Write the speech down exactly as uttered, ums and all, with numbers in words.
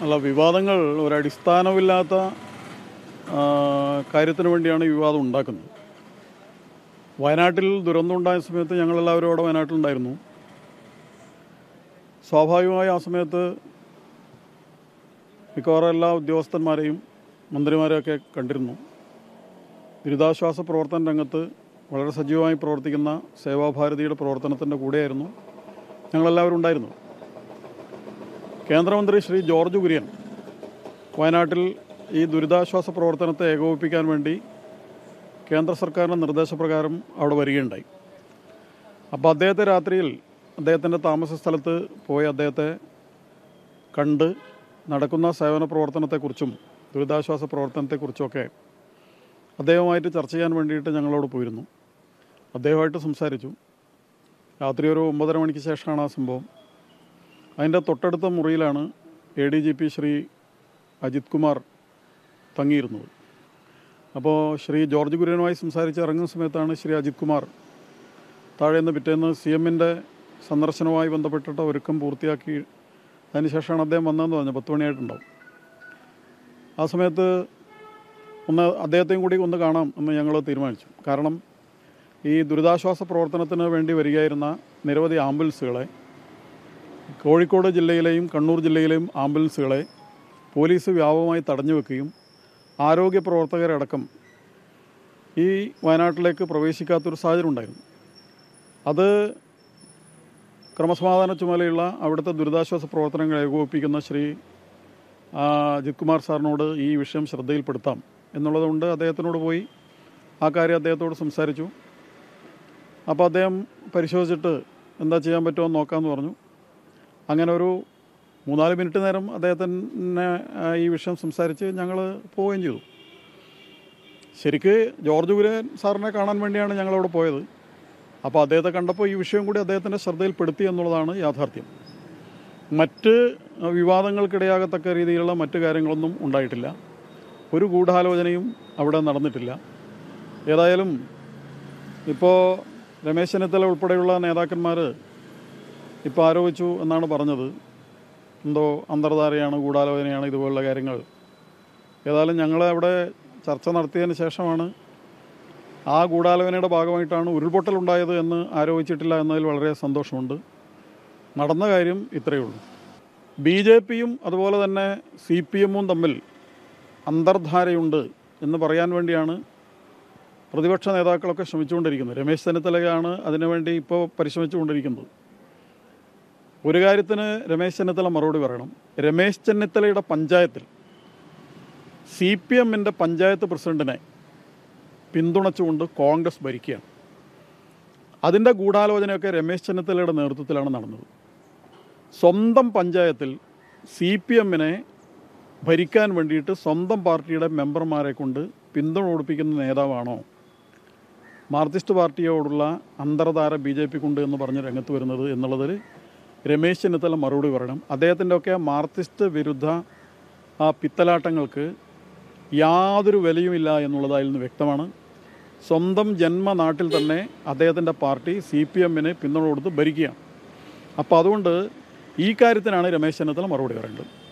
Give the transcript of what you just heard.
അല്ല, വിവാദങ്ങൾ ഒരടിസ്ഥാനമില്ലാത്ത കാര്യത്തിന് വേണ്ടിയാണ് ഈ വിവാദം ഉണ്ടാക്കുന്നത്. വയനാട്ടിൽ ദുരന്തമുണ്ടായ സമയത്ത് ഞങ്ങളെല്ലാവരും അവിടെ വയനാട്ടിലുണ്ടായിരുന്നു. സ്വാഭാവികമായി ആ സമയത്ത് മിക്കവാറും എല്ലാ ഉദ്യോഗസ്ഥന്മാരെയും മന്ത്രിമാരെയൊക്കെ കണ്ടിരുന്നു. ദുരിതാശ്വാസ പ്രവർത്തന രംഗത്ത് വളരെ സജീവമായി പ്രവർത്തിക്കുന്ന സേവാഭാരതിയുടെ പ്രവർത്തനത്തിൻ്റെ കൂടെയായിരുന്നു ഞങ്ങളെല്ലാവരും ഉണ്ടായിരുന്നു. കേന്ദ്രമന്ത്രി ശ്രീ ജോർജ് കുര്യൻ വയനാട്ടിൽ ഈ ദുരിതാശ്വാസ പ്രവർത്തനത്തെ ഏകോപിപ്പിക്കാൻ വേണ്ടി കേന്ദ്ര സർക്കാരിൻ്റെ നിർദ്ദേശപ്രകാരം അവിടെ വരികയുണ്ടായി. അപ്പോൾ അദ്ദേഹത്തെ രാത്രിയിൽ അദ്ദേഹത്തിൻ്റെ താമസ സ്ഥലത്ത് പോയി അദ്ദേഹത്തെ കണ്ട് നടക്കുന്ന സേവന പ്രവർത്തനത്തെക്കുറിച്ചും ദുരിതാശ്വാസ പ്രവർത്തനത്തെക്കുറിച്ചുമൊക്കെ അദ്ദേഹവുമായിട്ട് ചർച്ച ചെയ്യാൻ വേണ്ടിയിട്ട് ഞങ്ങളോട് പോയിരുന്നു. അദ്ദേഹമായിട്ട് സംസാരിച്ചു. രാത്രി ഒരു ഒമ്പതര മണിക്ക് ശേഷമാണ് ആ സംഭവം. അതിൻ്റെ തൊട്ടടുത്ത മുറിയിലാണ് A D G P Shri Ajith Kumar തങ്ങിയിരുന്നത്. അപ്പോൾ ശ്രീ ജോർജ് കുര്യനുമായി സംസാരിച്ച് ഇറങ്ങുന്ന സമയത്താണ് ശ്രീ അജിത് കുമാർ താഴെ നിന്ന് പിറ്റേന്ന് സി എമ്മിൻ്റെ സന്ദർശനവുമായി ബന്ധപ്പെട്ടിട്ട് ഒരുക്കം പൂർത്തിയാക്കി അതിനുശേഷമാണ് അദ്ദേഹം വന്നതെന്ന് പറഞ്ഞു. പത്ത് മണിയായിട്ടുണ്ടാവും. ആ സമയത്ത് ഒന്ന് അദ്ദേഹത്തെയും കൂടി ഒന്ന് കാണാം എന്ന് ഞങ്ങൾ തീരുമാനിച്ചു. കാരണം ഈ ദുരിതാശ്വാസ പ്രവർത്തനത്തിന് വേണ്ടി വരികയായിരുന്ന നിരവധി ആംബുലൻസുകളെ, കോഴിക്കോട് ജില്ലയിലെയും കണ്ണൂർ ജില്ലയിലെയും ആംബുലൻസുകളെ പോലീസ് വ്യാപകമായി തടഞ്ഞു വെക്കുകയും ആരോഗ്യ പ്രവർത്തകരടക്കം ഈ വയനാട്ടിലേക്ക് പ്രവേശിക്കാത്തൊരു സാഹചര്യം ഉണ്ടായിരുന്നു. അത് ക്രമസമാധാന ചുമതലയുള്ള അവിടുത്തെ ദുരിതാശ്വാസ പ്രവർത്തനങ്ങൾ ഏകോപിപ്പിക്കുന്ന ശ്രീ അജിത് കുമാർ സാറിനോട് ഈ വിഷയം ശ്രദ്ധയിൽപ്പെടുത്താം എന്നുള്ളതുകൊണ്ട് അദ്ദേഹത്തിനോട് പോയി ആ കാര്യം അദ്ദേഹത്തോട് സംസാരിച്ചു. അപ്പോൾ അദ്ദേഹം പരിശോധിച്ചിട്ട് എന്താ ചെയ്യാൻ പറ്റുമോ എന്ന് നോക്കാമെന്ന് പറഞ്ഞു. അങ്ങനെ ഒരു മൂന്നാല് മിനിറ്റ് നേരം അദ്ദേഹത്തിന് ഈ വിഷയം സംസാരിച്ച് ഞങ്ങൾ പോവുകയും ചെയ്തു. ശരിക്ക് ജോർജ് കുര്യൻ സാറിനെ കാണാൻ വേണ്ടിയാണ് ഞങ്ങളവിടെ പോയത്. അപ്പോൾ അദ്ദേഹത്തെ കണ്ടപ്പോൾ ഈ വിഷയം കൂടി അദ്ദേഹത്തിൻ്റെ ശ്രദ്ധയിൽപ്പെടുത്തി എന്നുള്ളതാണ് യാഥാർത്ഥ്യം. മറ്റ് വിവാദങ്ങൾക്കിടയാകത്തക്ക രീതിയിലുള്ള മറ്റു കാര്യങ്ങളൊന്നും ഉണ്ടായിട്ടില്ല. ഒരു ഗൂഢാലോചനയും അവിടെ നടന്നിട്ടില്ല. ഏതായാലും ഇപ്പോൾ രമേശ് ചെന്നിത്തല ഉൾപ്പെടെയുള്ള നേതാക്കന്മാർ ഇപ്പോൾ ആരോപിച്ചു എന്നാണ് പറഞ്ഞത്. എന്തോ അന്തർധാരയാണ്, ഗൂഢാലോചനയാണ്, ഇതുപോലുള്ള കാര്യങ്ങൾ. ഏതായാലും ഞങ്ങൾ അവിടെ ചർച്ച നടത്തിയതിന് ശേഷമാണ് ആ ഗൂഢാലോചനയുടെ ഭാഗമായിട്ടാണ് ഉരുൾപൊട്ടലുണ്ടായത് എന്ന് ആരോപിച്ചിട്ടില്ല എന്നതിൽ വളരെ സന്തോഷമുണ്ട്. നടന്ന കാര്യം ഇത്രയേ ഉള്ളൂ. ബി ജെ പിയും അതുപോലെ തന്നെ സി പി എമ്മും തമ്മിൽ അന്തർധാരയുണ്ട് എന്ന് പറയാൻ വേണ്ടിയാണ് പ്രതിപക്ഷ നേതാക്കളൊക്കെ ശ്രമിച്ചുകൊണ്ടിരിക്കുന്നത്. രമേശ് ചെന്നിത്തലയാണ് അതിനുവേണ്ടി ഇപ്പോൾ പരിശ്രമിച്ചുകൊണ്ടിരിക്കുന്നത്. ഒരു കാര്യത്തിന് രമേശ് ചെന്നിത്തല മറുപടി പറയണം. രമേശ് ചെന്നിത്തലയുടെ പഞ്ചായത്തിൽ സി പി എമ്മിൻ്റെ പഞ്ചായത്ത് പ്രസിഡന്റിനെ പിന്തുണച്ചുകൊണ്ട് കോൺഗ്രസ് ഭരിക്കുകയാണ്. അതിൻ്റെ ഗൂഢാലോചനയൊക്കെ രമേശ് ചെന്നിത്തലയുടെ നേതൃത്വത്തിലാണ് നടന്നത്. സ്വന്തം പഞ്ചായത്തിൽ സി പി എമ്മിനെ ഭരിക്കാൻ വേണ്ടിയിട്ട് സ്വന്തം പാർട്ടിയുടെ മെമ്പർമാരെ കൊണ്ട് പിന്തുണ കൊടുപ്പിക്കുന്ന നേതാവാണോ മാർക്സിസ്റ്റ് പാർട്ടിയോടുള്ള അന്തർധാര ബി ജെ പിക്കുണ്ട് എന്ന് പറഞ്ഞ് രംഗത്ത് വരുന്നത് എന്നുള്ളതിൽ രമേശ് ചെന്നിത്തല മറുപടി പറയണം. അദ്ദേഹത്തിൻ്റെ ഒക്കെ മാർക്സിസ്റ്റ് വിരുദ്ധ ആ പിത്തലാട്ടങ്ങൾക്ക് യാതൊരു വിലയുമില്ല എന്നുള്ളത് അതിൽ നിന്ന് വ്യക്തമാണ്. സ്വന്തം ജന്മനാട്ടിൽ തന്നെ അദ്ദേഹത്തിൻ്റെ പാർട്ടി സി പി എമ്മിന് പിന്തുണ കൊടുത്ത് ഭരിക്കുകയാണ്. അപ്പോൾ അതുകൊണ്ട് ഈ കാര്യത്തിനാണ് രമേശ് ചെന്നിത്തല മറുപടി പറയേണ്ടത്.